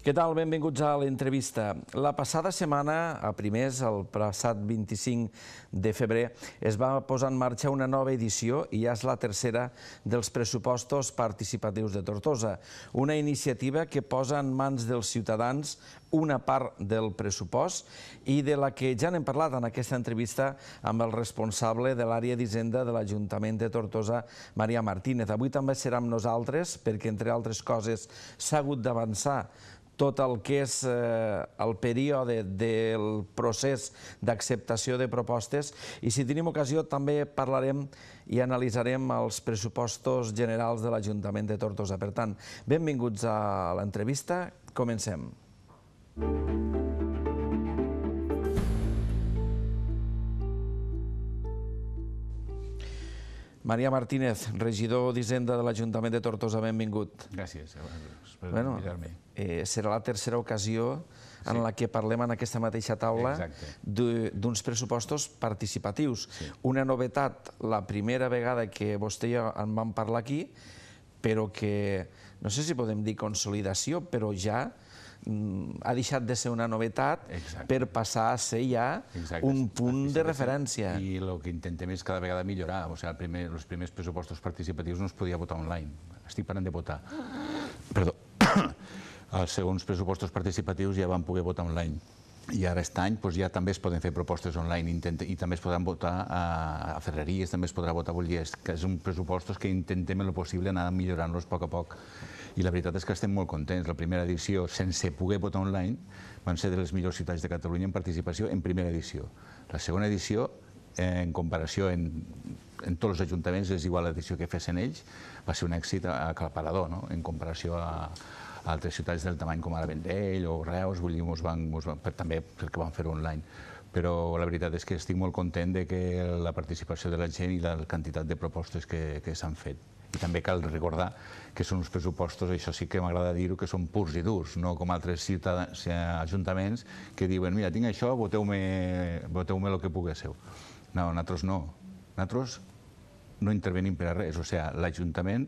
Què tal? Benvinguts a l'entrevista. La passada setmana, a primers, el passat 25 de febrer, es va posar en marxa una nova edició i ja és la tercera dels pressupostos participatius de Tortosa. Una iniciativa que posa en mans dels ciutadans una part del pressupost i de la que ja n'hem parlat en aquesta entrevista amb el responsable de l'àrea d'Hisenda de l'Ajuntament de Tortosa, Maria Martínez. Avui també serà amb nosaltres perquè, entre altres coses, s'ha hagut d'avançar tot el que és el període del procés d'acceptació de propostes i, si tenim ocasió, també parlarem i analitzarem els pressupostos generals de l'Ajuntament de Tortosa. Per tant, benvinguts a l'entrevista. Comencem. Maria Martínez, regidor d'Hisenda de l'Ajuntament de Tortosa, benvingut. Gràcies per invitar-me. Serà la tercera ocasió en la que parlem en aquesta mateixa taula d'uns pressupostos participatius. Una novetat, la primera vegada que vostè i jo en vam parlar aquí, però que, no sé si podem dir consolidació, però ja ha deixat de ser una novetat per passar a ser ja un punt de referència. I el que intentem és cada vegada millorar. O sigui, els primers pressupostos participatius no es podia votar online. Estic parlant de votar. Perdó. Els segons pressupostos participatius ja van poder votar online. I ara aquest any ja també es poden fer propostes online i també es podran votar a ferreries, també es podrà votar a bolliers, que són pressupostos que intentem el possible anar millorant-los a poc a poc. I la veritat és que estem molt contents. La primera edició, sense poder votar online, van ser de les millors ciutats de Catalunya en participació en primera edició. La segona edició, en comparació en tots els ajuntaments, és igual a l'edició que fessin ells, va ser un èxit aclaparador, en comparació a altres ciutats del tamany com ara Vendrell o Reus, també perquè van fer-ho online. Però la veritat és que estic molt content de la participació de la gent i la quantitat de propostes que s'han fet. I també cal recordar que són uns pressupostos, això sí que m'agrada dir-ho, que són purs i durs, no com altres ajuntaments que diuen, mira, tinc això, voteu-me el que pugueu. No, nosaltres no. Nosaltres no intervenim per a res. O sigui, l'Ajuntament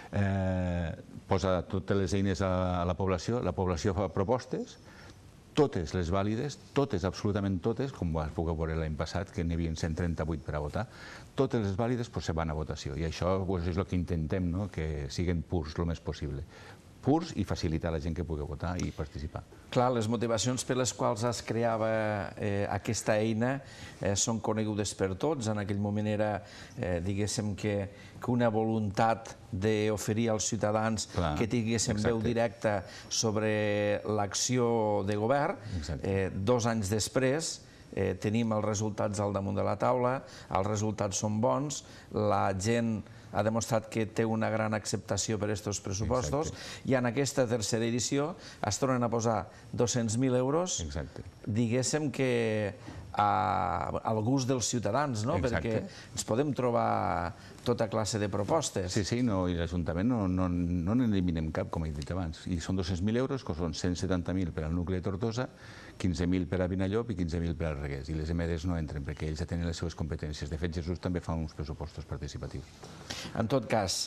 posa totes les eines a la població fa propostes, totes les vàlides, totes, absolutament totes, com vas poder veure l'any passat, que n'hi havia 138 per a votar, totes les vàlides se van a votació. I això és el que intentem, que siguin purs el més possible. Purs i facilitar a la gent que pugui votar i participar. Clar, les motivacions per les quals es creava aquesta eina són conegudes per tots. En aquell moment era, diguéssim, que una voluntat d'oferir als ciutadans que tinguéssim veu directa sobre l'acció de govern. 2 anys després tenim els resultats al damunt de la taula, els resultats són bons, la gent ha demostrat que té una gran acceptació per aquests pressupostos i en aquesta tercera edició es tornen a posar 200.000 euros, diguéssim que al gust dels ciutadans, perquè ens podem trobar tota classe de propostes. Sí, i l'Ajuntament no n'eliminem cap, com he dit abans. I són 200.000 euros, que són 170.000 per al nucli de Tortosa, 15.000 per a Vinallop i 15.000 per a Reguers. I les EMEDs no entren perquè ells ja tenen les seves competències. De fet, Jesús també fa uns pressupostos participatius. En tot cas,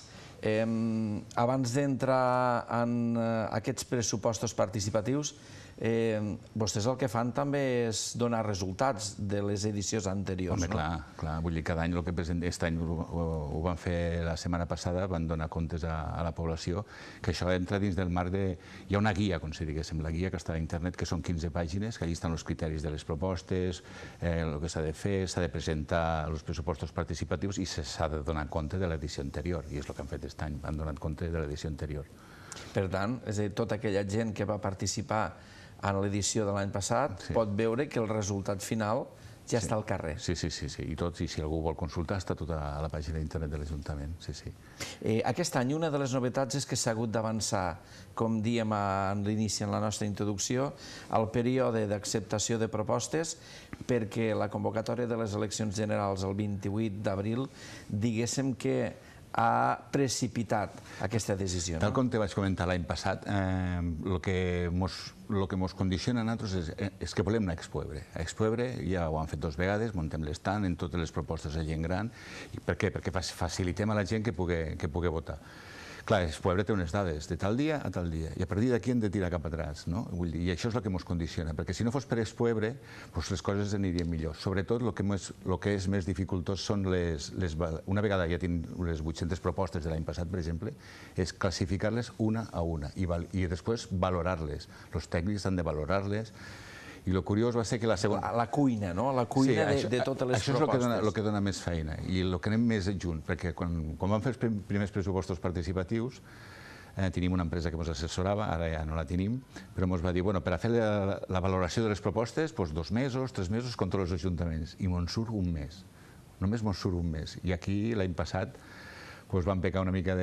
abans d'entrar en aquests pressupostos participatius, vostès el que fan també és donar resultats de les edicions anteriors. Home, clar. Vull dir, cada any el que presentem, aquest any ho van fer la setmana passada, van donar comptes a la població, que això entra dins del marc de... Hi ha una guia, com si diguéssim, la guia que està a internet, que són 15 pàgines, que allà estan els criteris de les propostes, el que s'ha de fer, s'ha de presentar els pressupostos participatius i s'ha de donar compte de l'edició anterior, i és el que han fet aquest any, han donat compte de l'edició anterior. Per tant, és a dir, tota aquella gent que va participar en l'edició de l'any passat pot veure que el resultat final ja està al carrer. Sí, i si algú vol consultar està tot a la pàgina d'internet de l'Ajuntament. Aquest any una de les novetats és que s'ha hagut d'avançar, com dèiem en l'inici, en la nostra introducció, al període d'acceptació de propostes perquè la convocatòria de les eleccions generals el 28 d'abril diguéssim que ha precipitat aquesta decisió. Tal com te vaig comentar l'any passat, el que ens condiciona a nosaltres és que volem anar a Expoebre. A Expoebre ja ho han fet 2 vegades, muntem l'estand en totes les propostes de gent gran. Per què? Perquè facilitem a la gent que pugui votar. Clar, Espoebre té unes dades de tal dia a tal dia, i a partir d'aquí hem de tirar cap atrás, no? Vull dir, i això és el que ens condiciona, perquè si no fos per Espoebre, doncs les coses anirien millor. Sobretot, el que és més dificultós són una vegada ja tinc les 800 propostes de l'any passat, per exemple, és classificar-les una a una i després valorar-les. Els tècnics han de valorar-les. I el curiós va ser que la segona... La cuina, no? La cuina de totes les propostes. Això és el que dona més feina i el que anem més junt, perquè quan vam fer els primers pressupostos participatius tenim una empresa que ens assessorava, ara ja no la tenim, però ens va dir, per a fer la valoració de les propostes, 2 mesos, 3 mesos contra els ajuntaments, i me'n surt un mes. Només me'n surt un mes. I aquí, l'any passat, vam pecar una mica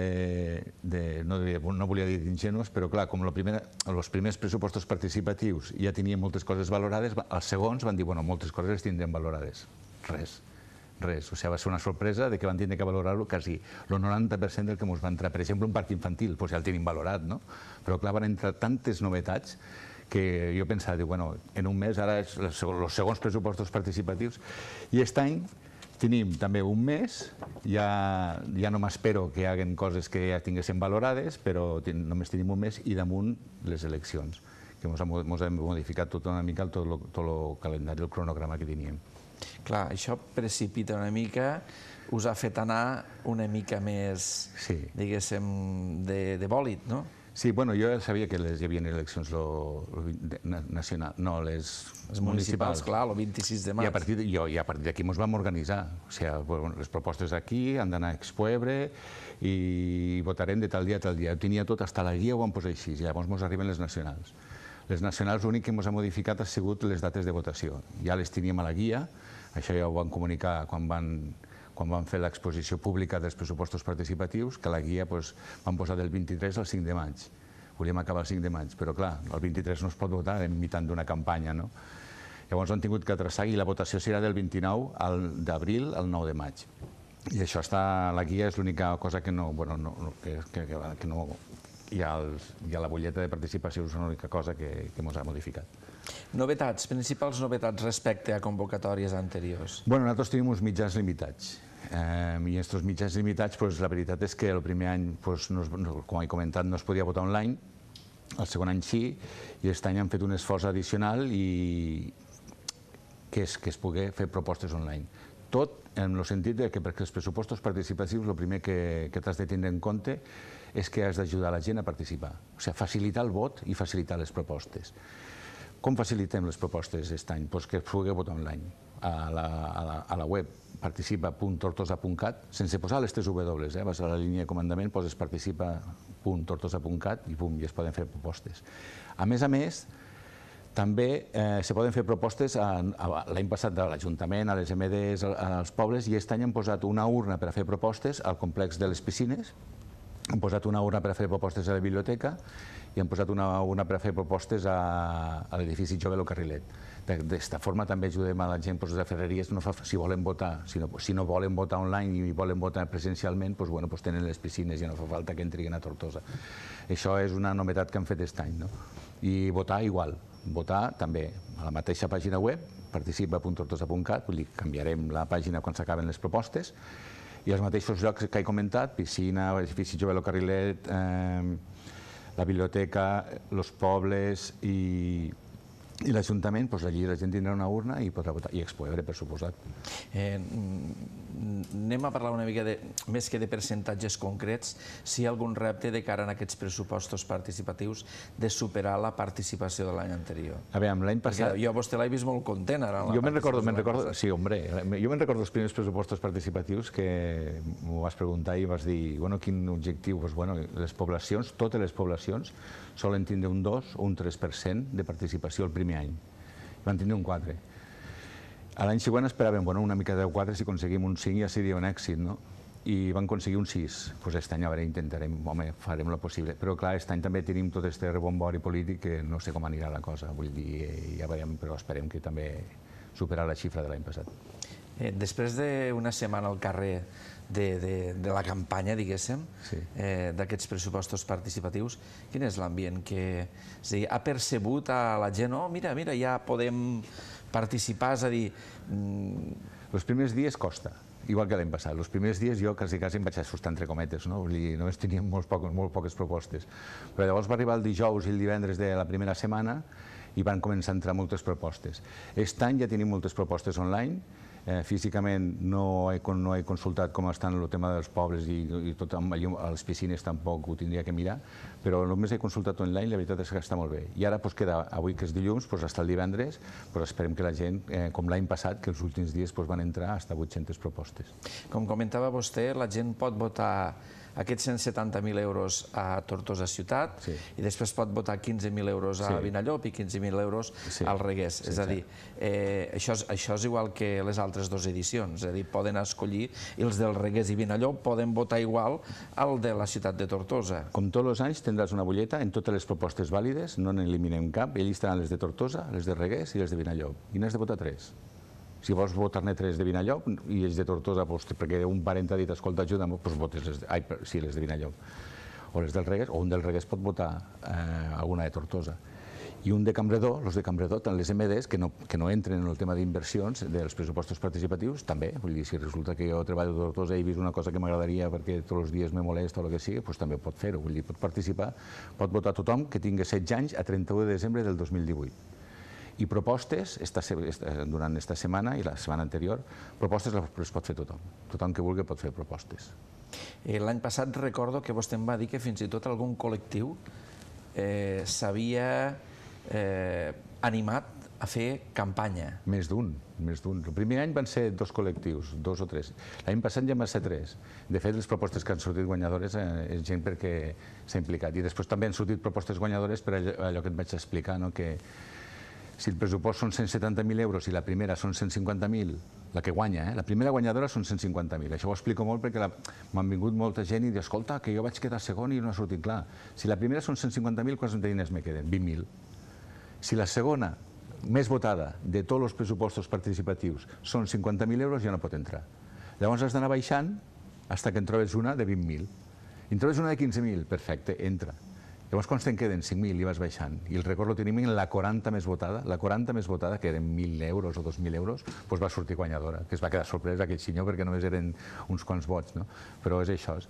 no volia dir d'ingenus, però clar, com els primers pressupostos participatius ja tenien moltes coses valorades, els segons van dir, moltes coses les tindrem valorades. Res. O sigui, va ser una sorpresa que van tindre que valorar-lo quasi el 90% del que ens va entrar. Per exemple, un parc infantil, ja el tenim valorat, no? Però clar, van entrar tantes novetats que jo pensava, en un mes, ara els segons pressupostos participatius, i aquest any tenim també un mes, ja no m'espero que hi hagin coses que ja tinguéssim valorades, però només tenim un mes i damunt les eleccions, que ens hem modificat tot una mica tot el calendari, el cronograma que teníem. Clar, això precipita una mica, us ha fet anar una mica més, diguéssim, de bòlit, no? Sí, jo ja sabia que hi havia eleccions nacionals, no, les municipals. Clar, el 26 de maig. I a partir d'aquí ens vam organitzar. O sigui, les propostes aquí han d'anar a Expoebre i votarem de tal dia a tal dia. Ho tenia tot, fins a la guia ho vam posar així, i llavors ens arriben les nacionals. Les nacionals l'únic que ens ha modificat ha sigut les dates de votació. Ja les teníem a la guia, això ja ho vam comunicar quan vam fer l'exposició pública dels pressupostos participatius, que la guia vam posar del 23 al 5 de maig. Volíem acabar el 5 de maig, però clar, el 23 no es pot votar en mitjà d'una campanya, no? Llavors han tingut que traçar i la votació serà del 29 d'abril al 9 de maig. I això està a la guia, és l'única cosa que no... I a la butlleta de participació és l'única cosa que ens ha modificat. Novetats, principals novetats respecte a convocatòries anteriors? Nosaltres tenim uns mitjans limitats. I aquests mitjans limitats, la veritat és que el primer any, com he comentat, no es podia votar online, el segon any sí, i aquest any han fet un esforç addicional que es pugui fer propostes online. Tot en el sentit que perquè els pressupostos participatius el primer que t'has de tindre en compte és que has d'ajudar la gent a participar. O sigui, facilitar el vot i facilitar les propostes. Com facilitem les propostes aquest any? Que es pugui votar online. A la web participa.tortosa.cat, sense posar les 3 W, vas a la línia de comandament, poses participa.tortosa.cat i es poden fer propostes. A més, també se poden fer propostes l'any passat de l'Ajuntament, a les MDs, als pobles, i aquest any han posat una urna per a fer propostes al complex de les piscines, han posat una urna per a fer propostes a la biblioteca i han posat una urna per a fer propostes a l'edifici Jovel o Carrilet. D'esta forma també ajudem a la gent de ferreries, si volen votar, si no volen votar online i volen votar presencialment, tenen les piscines i no fa falta que entrin a Tortosa. Això és una novetat que han fet aquest any. I votar igual, votar també a la mateixa pàgina web, participa.tortosa.cat, vull dir, canviarem la pàgina quan s'acaben les propostes, i els mateixos llocs que he comentat, piscina, edifici Jovel o Carrilet, la biblioteca, els pobles i l'Ajuntament, allí la gent tindrà una urna i podrà votar, i Expoebre, per suposat. Anem a parlar una mica, més que de percentatges concrets, si hi ha algun repte de cara a aquests pressupostos participatius de superar la participació de l'any anterior. A veure, l'any passat... Jo a vostè l'he vist molt content ara. Jo me'n recordo, sí, hombre, jo me'n recordo els primers pressupostos participatius que m'ho vas preguntar i vas dir, quin objectiu? Les poblacions, totes les poblacions, solen tindre un 2 o un 3% de participació el primer any. Van tindre un 4%. A l'any següent esperàvem una mica de 4, si aconseguim un 5 ja seria un èxit, no? I van aconseguir un 6. Aquest any a veure, intentarem, farem el possible. Però clar, aquest any també tenim tot aquest rebombori polític que no sé com anirà la cosa. Vull dir, ja veurem, però esperem que també superar la xifra de l'any passat. Després d'una setmana al carrer de la campanya, diguéssim, d'aquests pressupostos participatius, quin és l'ambient que ha percebut a la gent? Oh, mira, ja podem participar, és a dir... Els primers dies costa. igual que l'any passat. Els primers dies jo quasi em vaig assustar entre cometes, no? Vull dir, només teníem molt poques propostes. Però llavors va arribar el dijous i el divendres de la primera setmana i van començar a entrar moltes propostes. Aquest any ja tenim moltes propostes online. Físicament no he consultat com estan el tema dels pobles i tot, a les piscines tampoc ho tindria que mirar, però només he consultat online i la veritat és que està molt bé. I ara queda, avui que és dilluns, fins el divendres, esperem que la gent, com l'any passat, que els últims dies van entrar fins a 800 propostes. Com comentava vostè, la gent pot votar aquests 170.000 euros a Tortosa ciutat i després pot votar 15.000 euros a Vinallop i 15.000 euros al Reguers. És a dir, això és igual que les altres dues edicions, és a dir, poden escollir i els del Reguers i Vinallop poden votar igual al de la ciutat de Tortosa. Com tots els anys tindràs una butlleta en totes les propostes vàlides, no n'eliminem cap, i allà estaran les de Tortosa, les de Reguers i les de Vinallop. I n'has de votar 3. Si vols votar-ne 3 de Vinallop i els de Tortosa, perquè un parent ha dit, escolta, ajuda'm, doncs votes les de Vinallop. O les del Reguers, o un del Reguers pot votar alguna de Tortosa. I un de Campredó, els de Campredó, tant les MDs, que no entren en el tema d'inversions dels pressupostos participatius, també. Vull dir, si resulta que jo treballo a Tortosa i he vist una cosa que m'agradaria perquè tots els dies me molesta o el que sigui, doncs també pot fer-ho. Vull dir, pot participar, pot votar tothom que tingui 16 anys a 31 de desembre del 2018. I propostes, durant aquesta setmana i la setmana anterior, propostes les pot fer tothom. Tothom que vulgui pot fer propostes. L'any passat recordo que vostè em va dir que fins i tot algun col·lectiu s'havia animat a fer campanya. Més d'un. El primer any van ser 2 col·lectius, 2 o 3. L'any passat ja en van ser 3. De fet, les propostes que han sortit guanyadores és gent perquè s'ha implicat. I després també han sortit propostes guanyadores per allò que et vaig explicar, que si el pressupost són 170.000 euros i la primera són 150.000, la que guanya, la primera guanyadora són 150.000. Això ho explico molt perquè m'han vingut molta gent i diu, escolta, que jo vaig quedar segon i no ha sortit clar. Si la primera són 150.000, quants diners me queden? 20.000. Si la segona, més votada de tots els pressupostos participatius, són 50.000 euros, ja no pot entrar. Llavors has d'anar baixant fins que en trobes una de 20.000. I en trobes una de 15.000, perfecte, entra. Llavors, quan te'n queden 5.000 i vas baixant, i el record lo tenim en la 40 més votada, que eren 1.000 euros o 2.000 euros, doncs va sortir guanyadora, que es va quedar sorpresa aquell senyor perquè només eren uns quants vots, no? Però és això.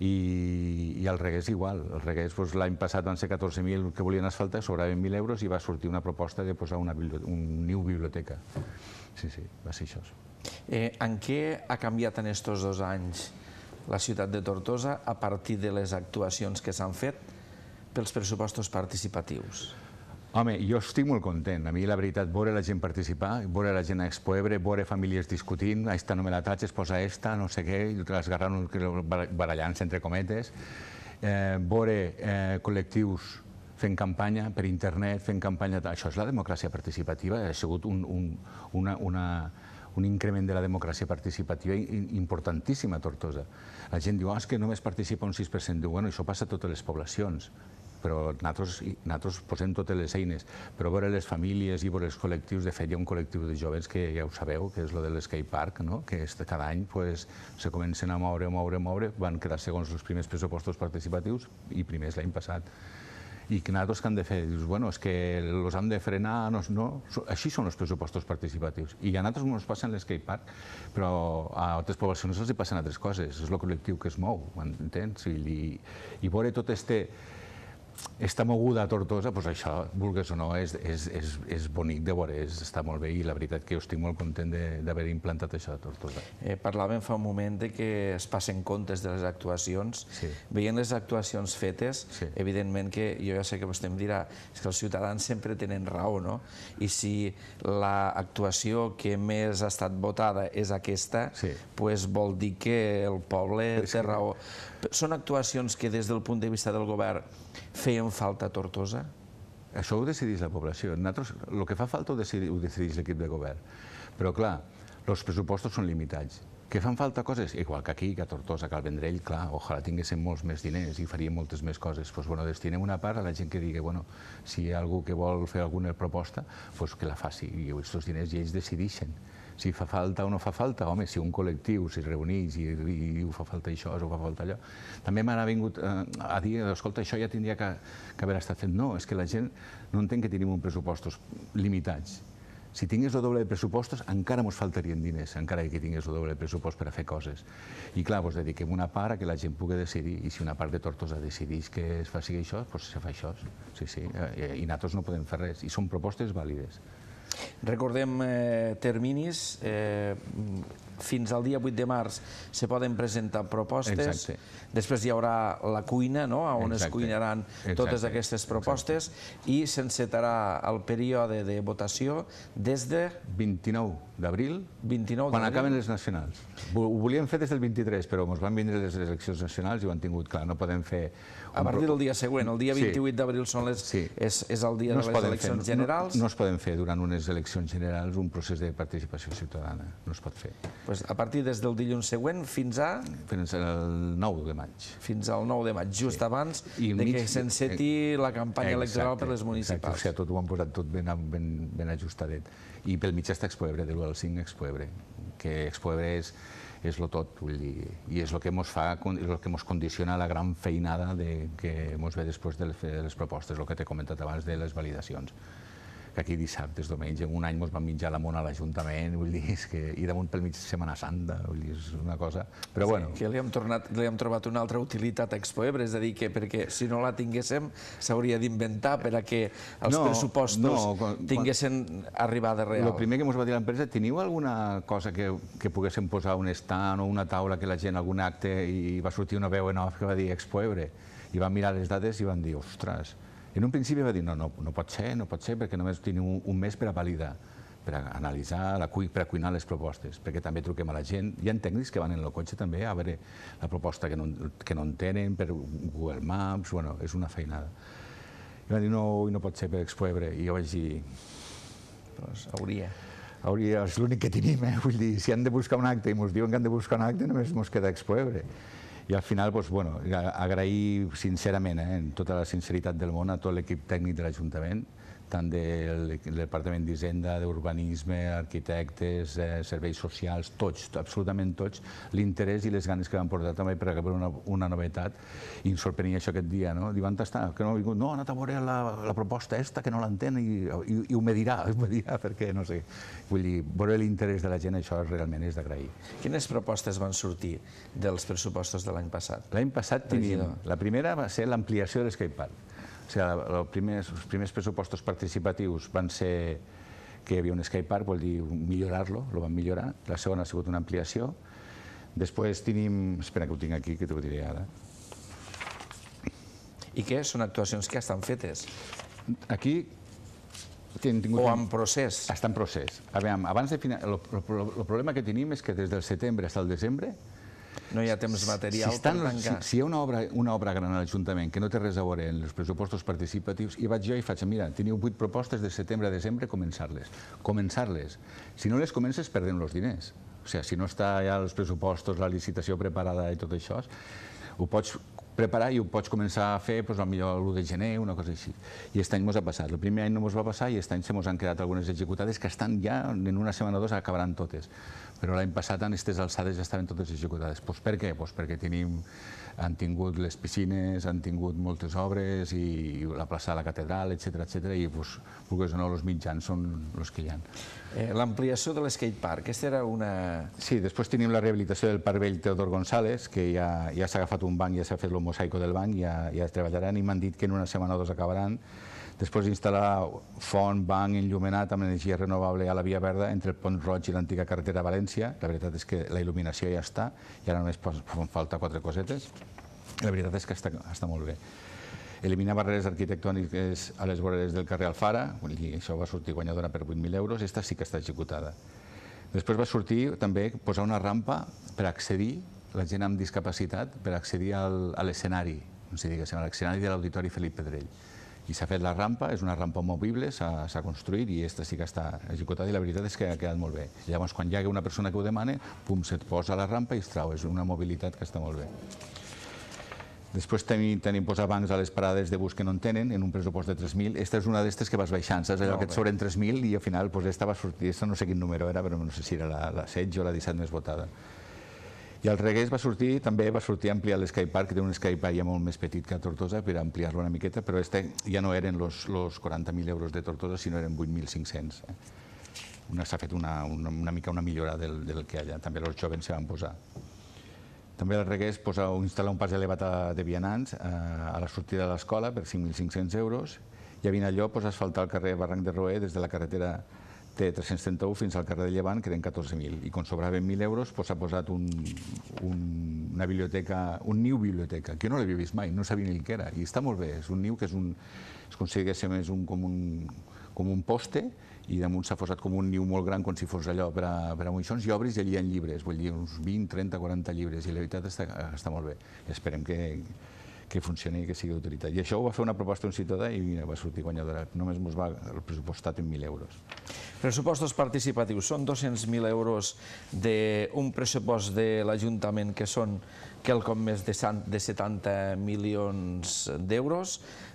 I el Reguers igual. El Reguers l'any passat van ser 14.000 que volien asfaltar, sobraven 1.000 euros i va sortir una proposta de posar una new biblioteca. Sí, va ser això. En què ha canviat en aquests 2 anys la ciutat de Tortosa a partir de les actuacions que s'han fet pels pressupostos participatius? Home, jo estic molt content. A mi, la veritat, veure la gent participar, veure la gent a Expo Ebre, veure famílies discutint, esta no me la tatxes, posa esta, no sé què, esgarrant, barallant-se entre cometes, veure col·lectius fent campanya per internet, fent campanya... Això és la democràcia participativa, ha sigut un increment de la democràcia participativa importantíssim a Tortosa. La gent diu, és que només participa un 6%. Diu, bueno, això passa a totes les poblacions, però nosaltres posem totes les eines. Però veure les famílies i veure els col·lectius, de fet, hi ha un col·lectiu de joves que ja ho sabeu, que és el de l'skatepark, que cada any se comencen a moure, van quedar segons els primers pressupostos participatius i primers l'any passat. I que nosaltres què hem de fer? Dius, bueno, és que els hem de frenar, no? Així són els pressupostos participatius. I a nosaltres ens passen l'skatepark, però a altres poblacions els passen altres coses. És el col·lectiu que es mou, entens? I veure tot esta moguda a Tortosa, doncs això, vulgues o no, és bonic de veure, està molt bé i la veritat que jo estic molt content d'haver implantat això a Tortosa. Parlàvem fa un moment que es passen comptes de les actuacions. Veient les actuacions fetes, evidentment que jo ja sé que vostè em dirà que els ciutadans sempre tenen raó, no? I si l'actuació que més ha estat votada és aquesta, doncs vol dir que el poble té raó. Són actuacions que des del punt de vista del govern feien falta a Tortosa? Això ho decideix la població. El que fa falta ho decideix l'equip de govern. Però, clar, els pressupostos són limitats. Que fan falta coses? Igual que aquí, que a Tortosa, que al Vendrell, clar, ojalà tinguéssim molts més diners i faríem moltes més coses. Doncs, bueno, destinem una part a la gent que digui, bueno, si hi ha algú que vol fer alguna proposta, doncs que la faci. I aquests diners ja ells decideixen. Si fa falta o no fa falta, home, si un col·lectiu s'hi reuneix i diu fa falta això o fa falta allò. També m'ha vingut a dir, escolta, això ja tindria que haver estat fet. No, és que la gent no entén que tenim uns pressupostos limitats. Si tingués el doble de pressupostos, encara ens faltarien diners, encara que tingués el doble de pressupost per a fer coses. I clar, doncs dediquem una part a que la gent pugui decidir, i si una part de Tortosa decideix que es faci això, doncs se fa això. Sí, sí, i nosaltres no podem fer res, i són propostes vàlides. Recordem terminis, fins al dia 8 de març se poden presentar propostes, després hi haurà la cuina, on es cuinaran totes aquestes propostes, i s'encetarà el període de votació des de... 29 d'abril, quan acaben les nacionals. Ho volíem fer des del 23, però ens van vindre les eleccions nacionals i ho han tingut clar, no podem fer... A partir del dia següent, el dia 28 d'abril és el dia de les eleccions generals. No es poden fer durant unes eleccions generals un procés de participació ciutadana, no es pot fer. A partir des del dilluns següent fins a... Fins al 9 de maig. Fins al 9 de maig, just abans que s'enceti la campanya electoral per les municipals. O sigui, tot ho han posat tot ben ajustadet. I pel mig està Expoebre, de l'1 al 5 Expoebre, que Expoebre és el tot, vull dir, i és el que ens fa, és el que ens condiciona la gran feinada que ens ve després de les propostes, el que t'he comentat abans de les validacions. Que aquí dissabtes, diumenge, un any ens van menjar la mona a l'Ajuntament, vull dir, i damunt pel mig Setmana Santa, vull dir, és una cosa... Però bueno... Que li hem trobat una altra utilitat a Expoebre, és a dir, que perquè si no la tinguéssim s'hauria d'inventar per a que els pressupostos tinguessin arribada real. El primer que ens va dir l'empresa, teniu alguna cosa que poguéssim posar un stand o una taula que la gent, algun acte, i va sortir una veu en off que va dir Expoebre, i van mirar les dades i van dir, ostres... En un principi va dir, no pot ser, perquè només tenim un mes per a validar, per a analitzar, per a cuinar les propostes, perquè també truquem a la gent. Hi ha tècnics que van en el cotxe també a veure la proposta que no en tenen, per Google Maps, bueno, és una feinada. I va dir, no pot ser per Expoebre, i jo vaig dir... Doncs hauria. És l'únic que tenim, vull dir, si han de buscar un acte i ens diuen que han de buscar un acte, només ens queda Expoebre. I al final, agrair sincerament, amb tota la sinceritat del món, a tot l'equip tècnic de l'Ajuntament, tant del Departament d'Hisenda, d'Urbanisme, arquitectes, serveis socials, tots, absolutament tots, l'interès i les ganes que van portar també per acabar una novetat. I em sorprenia això aquest dia, no? Diuen, que no ha vingut, no, ha anat a veure la proposta esta, que no l'entén, i ho me dirà, perquè, no sé, vull dir, veure l'interès de la gent, això realment és d'agrair. Quines propostes van sortir dels pressupostos de l'any passat? L'any passat teníem, la primera va ser l'ampliació de l'skatepark. O sigui, els primers pressupostos participatius van ser que hi havia un skatepark, vol dir millorar-lo, el van millorar. La segona ha sigut una ampliació. Després tenim... Espera, que ho tinc aquí, que t'ho diré ara. I què? Són actuacions que ja estan fetes? Aquí... O en procés? Està en procés. Abans de final... El problema que tenim és que des del setembre fins al desembre no hi ha temps material per tancar. Si hi ha una obra gran a l'Ajuntament que no té res a veure en els pressupostos participatius, i vaig jo i faig, mira, teniu 8 propostes de setembre a desembre, començar-les. Començar-les. Si no les comences, perdem els diners. O sigui, si no està ja els pressupostos, la licitació preparada i tot això, ho pots preparar i ho pots començar a fer potser l'1 de gener, una cosa així. I aquest any ens ha passat. El primer any no ens va passar i aquest any se ens han quedat algunes executades que estan ja, en una setmana o dues, acabaran totes. Però l'any passat, en aquestes alçades, ja estaven totes executades. Per què? Perquè han tingut les piscines, han tingut moltes obres, i la plaça de la catedral, etc. i, vulguis o no, els mitjans són els que hi ha. L'ampliació de l'skatepark, aquesta era una... Sí, després tenim la rehabilitació del Parc Vell Teodor González, que ja s'ha agafat un banc, ja s'ha fet el mosaico del banc, ja treballaran, i m'han dit que en una setmana o dues acabaran. Després instal·lar font, banc enllumenat amb energia renovable a la Via Verda entre el Pont Roig i l'antiga carretera a València. La veritat és que la il·luminació ja està, i ara només fan falta 4 cosetes. La veritat és que està molt bé. Eliminar barreres arquitectòniques a les voreres del carrer Alfara, això va sortir guanyadora per 8.000 euros, aquesta sí que està executada. Després va sortir també posar una rampa per accedir, la gent amb discapacitat, per accedir a l'escenari, a l'escenari de l'Auditori Felip Pedrell. I s'ha fet la rampa, és una rampa movible, s'ha construït, i aquesta sí que està executada, i la veritat és que ha quedat molt bé. Llavors, quan hi ha una persona que ho demana, pum, se't posa la rampa i es trau. És una mobilitat que està molt bé. Després tenim posar bancs a les parades de bus que no en tenen, en un pressupost de 3.000. Aquesta és una d'estes que vas baixant, saps? Allò que et sobren 3.000, i al final aquesta va sortir, no sé quin número era, però no sé si era la 16 o la 17 més votada. I al Reguers també va sortir ampliar l'skatepark, que té un skatepark ja molt més petit que a Tortosa, per ampliar-lo una miqueta, però ja no eren els 40.000 euros de Tortosa, sinó eren 8.500. s'ha fet una mica una millora del que allà. També els jovens s'hi van posar. També el Regués instal·lar un pas elevat de vianants a la sortida de l'escola per 5.500 euros i a Vinalló asfaltar el carrer Barranc de Roer des de la carretera T331 fins al carrer de Llevant, que eren 14.000. I com sobraven 1.000 euros s'ha posat una biblioteca, un niu biblioteca, que jo no l'havia vist mai, no sabia ni el que era. I està molt bé, és un niu que es considera com un poste i damunt s'ha posat com un niu molt gran, com si fos allò per a moixons, i obris i allà hi ha llibres, vull dir, uns 20, 30, 40 llibres, i la veritat està molt bé. I esperem que funcioni i que sigui d'utilitat. I això ho va fer una proposta un ciutadà i va sortir guanyadora. Només ens va el pressupostat en 1.000 euros. Pressupostos participatius. Són 200.000 euros d'un pressupost de l'Ajuntament que són quelcom més de 70 milions d'euros,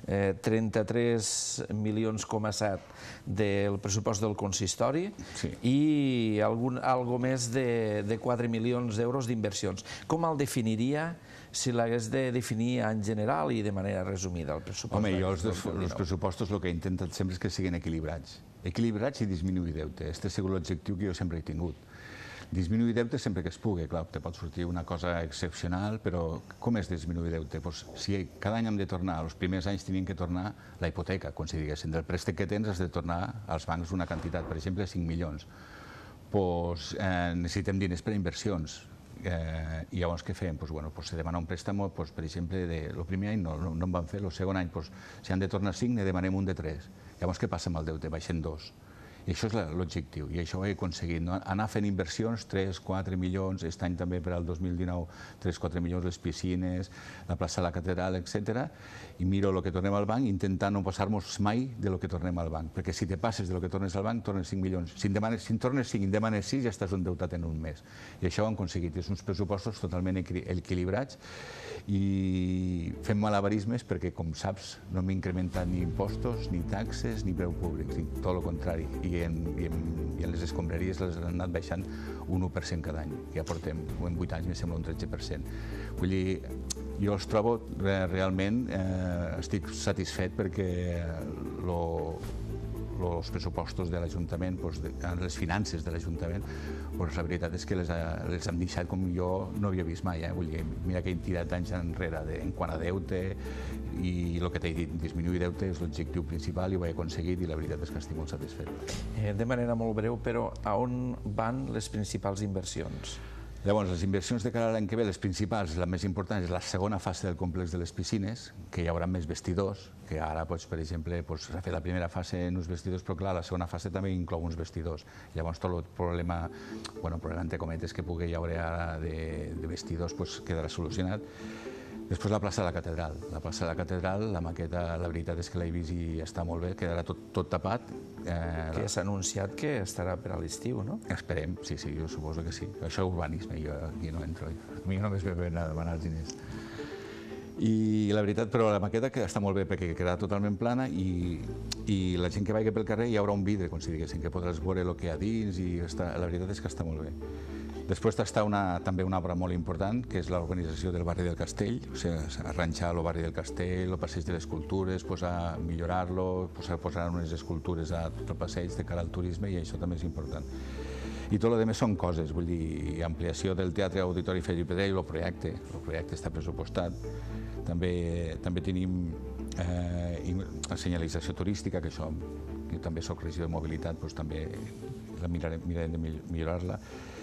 33,7 milions del pressupost del consistori i algo més de 4 milions d'euros d'inversions. Com el definiria si l'hagués de definir en general i de manera resumida el pressupost? Home, jo els pressupostos el que he intentat sempre és que siguin equilibrats. Equilibrats i disminuir deute. Aquest ha sigut l'objectiu que jo sempre he tingut. Disminuir deute sempre que es pugui. Clar, te pot sortir una cosa excepcional, però com és disminuir deute? Si cada any hem de tornar, els primers anys tenien que tornar la hipoteca, com si diguéssim. Del préstec que tens has de tornar als bancs una quantitat, per exemple, 5 milions. Necessitem diners per a inversions. I llavors què fem? Se demana un préstec, per exemple, el primer any no en van fer, el segon any, si han de tornar 5, ne demanem un de 3. Llavors què passa amb el deute? Baixen 2. I això és l'objectiu, i això ho he aconseguit. Anar fent inversions, 3-4 milions, aquest any també per al 2019, 3-4 milions les piscines, la plaça de la catedral, etc. I miro el que tornem al banc, intentar no passar-nos mai del que tornem al banc, perquè si te passes del que tornes al banc, tornes 5 milions. Si en tornes 5 i en demanes 6, ja estàs endeutat en un mes. I això ho hem aconseguit. És uns pressupostos totalment equilibrats i fem malabarismes perquè, com saps, no hem incrementat ni impostos, ni taxes, ni preu públics, tot el contrari. I en les escombraries les han anat baixant un 1% cada any. Ja portem, en 8 anys, me sembla un 13%. Vull dir, jo els trobo realment, estic satisfet perquè els pressupostos de l'Ajuntament, les finances de l'Ajuntament, la veritat és que les hem deixat com jo no havia vist mai. Vull dir, mira que he tirat anys enrere en quant a deute, i el que t'he dit, disminuir deute és l'objectiu principal i ho he aconseguit i la veritat és que estic molt satisfet. De manera molt breu, però a on van les principals inversions? Llavors, les inversions de cara a l'any que ve, les principals, la més important és la segona fase del complex de les piscines, que hi haurà més vestidors, que ara, per exemple, s'ha fet la primera fase en uns vestidors, però clar, la segona fase també inclou uns vestidors. Llavors, tot el problema, entre cometes, que pugui haver ara de vestidors, quedarà solucionat. Després la plaça de la catedral. La plaça de la catedral, la maqueta, la veritat és que l'he vist i està molt bé, quedarà tot tapat. Que s'ha anunciat que estarà per a l'estiu, no? Esperem, sí, jo suposo que sí. Això és urbanisme, jo aquí no entro. A mi només me ven a demanar els diners. I la veritat, però la maqueta està molt bé perquè quedarà totalment plana i la gent que vagi pel carrer hi haurà un vidre, com si diguéssim, que podràs veure el que hi ha dins i la veritat és que està molt bé. Després està també una obra molt important, que és l'organització del barri del Castell, o sigui, arranjar el barri del Castell, el passeig de les cultures, millorar-lo, posar unes escultures a tot el passeig de cara al turisme, i això també és important. I tot el que més són coses, vull dir, ampliació del Teatre Auditori Feliu Pedrell, el projecte està pressupostat. També tenim la senyalització turística, que això, jo també soc regidor de mobilitat, també mirarem de millorar-la.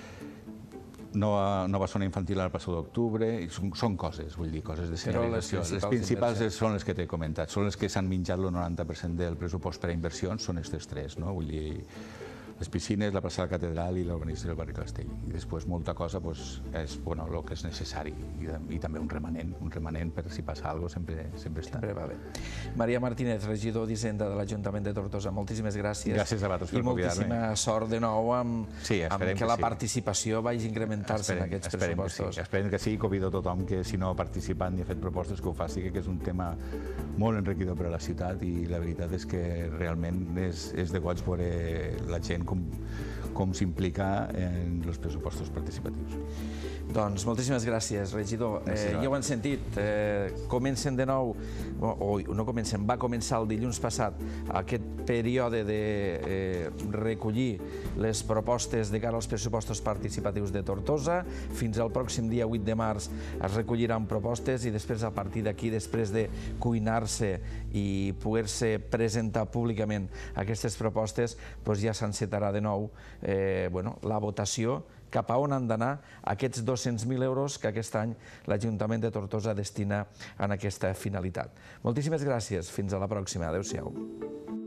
Nova zona infantil al Passeig d'Octubre, són coses, vull dir, coses de senyalització. Les principals són les que t'he comentat, són les que s'han menjat el 90% del pressupost per a inversions, són aquestes tres, no? Vull dir, les piscines, la plaça de la catedral i l'urbanització del barri Castell. I després molta cosa és el que és necessari i també un remanent per si passa alguna cosa sempre està. Sempre va bé. Maria Martínez, regidor d'Hisenda de l'Ajuntament de Tortosa, moltíssimes gràcies. Gràcies a vosaltres per convidar-me. I moltíssima sort de nou amb que la participació vagi incrementar-se en aquests pressupostos. Esperem que sí, convido a tothom que si no ha participat ni ha fet propostes que ho faci, que és un tema molt enriquidor per a la ciutat i la veritat és que realment és de goig veure la gent com s'implica en els pressupostos participatius. Doncs moltíssimes gràcies, regidor. Ja ho han sentit, comencen de nou, o no comencen, va començar el dilluns passat aquest període de recollir les propostes de cara als pressupostos participatius de Tortosa. Fins al pròxim dia 8 de març es recolliran propostes i després, a partir d'aquí, després de cuinar-se i poder-se presentar públicament aquestes propostes, ja s'encetarà de nou la votació cap a on han d'anar aquests 200.000 euros que aquest any l'Ajuntament de Tortosa destina a aquesta finalitat. Moltíssimes gràcies. Fins a la pròxima. Adéu-siau.